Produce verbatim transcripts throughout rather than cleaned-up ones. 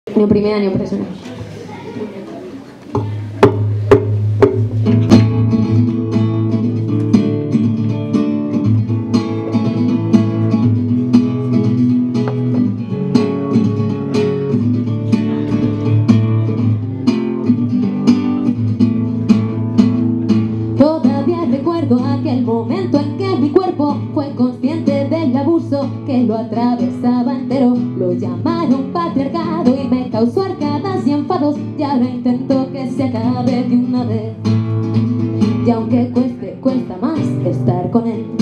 Ni oprimida ni opresora. Todavía recuerdo aquel momento en que mi cuerpo fue consciente del abuso que lo atravesaba entero. Lo llamaron patriarcado y me causó arcadas y enfados, y ahora intento que se acabe de una vez. Y aunque cueste, cuesta más estar con él.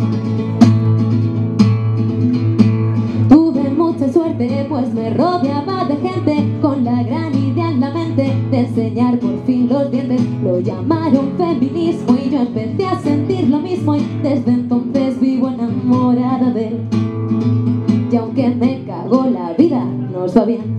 Tuve mucha suerte pues me rodeaba de gente con la gran idea en la mente de enseñar por fin los dientes. Lo llamaron feminismo y yo empecé a sentir lo mismo, y desde entonces vivo enamorada de él. Y aunque me cagó la vida, nos va bien.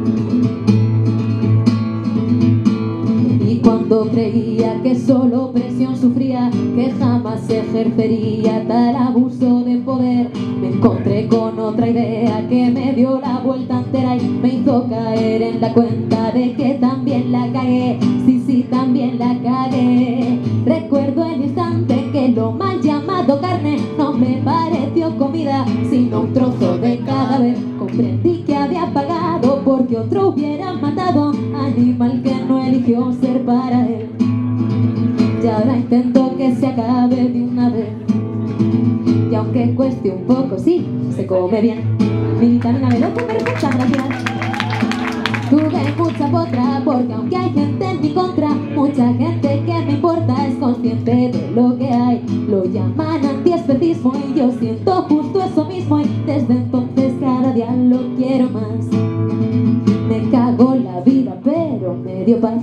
Y cuando creía que solo presión sufría, que jamás ejercería tal abuso de poder, me encontré con otra idea que me dio la vuelta entera y me hizo caer en la cuenta de que también la cagué. Sí, sí, también la cagué. Recuerdo el instante que lo mal llamado carne no me pareció comida, sino un trozo de cadáver. Comprendí que había pagado porque otro hubiera matado, animal que no eligió ser para él. Y ahora intento que se acabe de una vez. Y aunque cueste un poco, sí, se come bien. Mi vitamina B doce perfecta, gracias. Tuve mucha potra porque aunque hay gente en mi contra, mucha gente que me importa es consciente de lo que hay. Lo llaman antiespecismo y yo siento justo eso mismo, y desde entonces cada día lo quiero más. Me cago la vida pero me dio paz.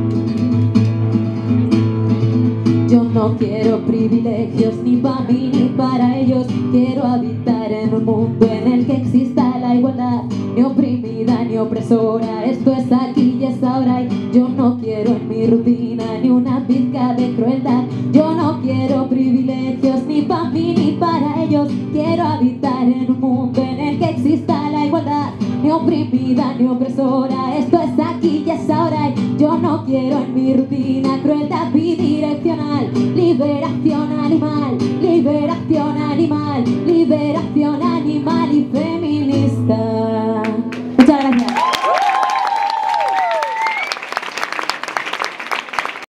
Yo no quiero privilegios ni para mí ni para ellos. Quiero habitar en un mundo en el que exista la igualdad, ni oprimida ni opresora. Esto es aquí y es ahora, y yo no quiero en mi rutina ni una pizca de crueldad. Yo no quiero privilegios ni para mí ni para ellos. Quiero habitar en un mundo en el que exista la igualdad, ni oprimida ni opresora. Esto es aquí y es ahora, y yo no quiero en mi rutina crueldad bidireccional. Liberación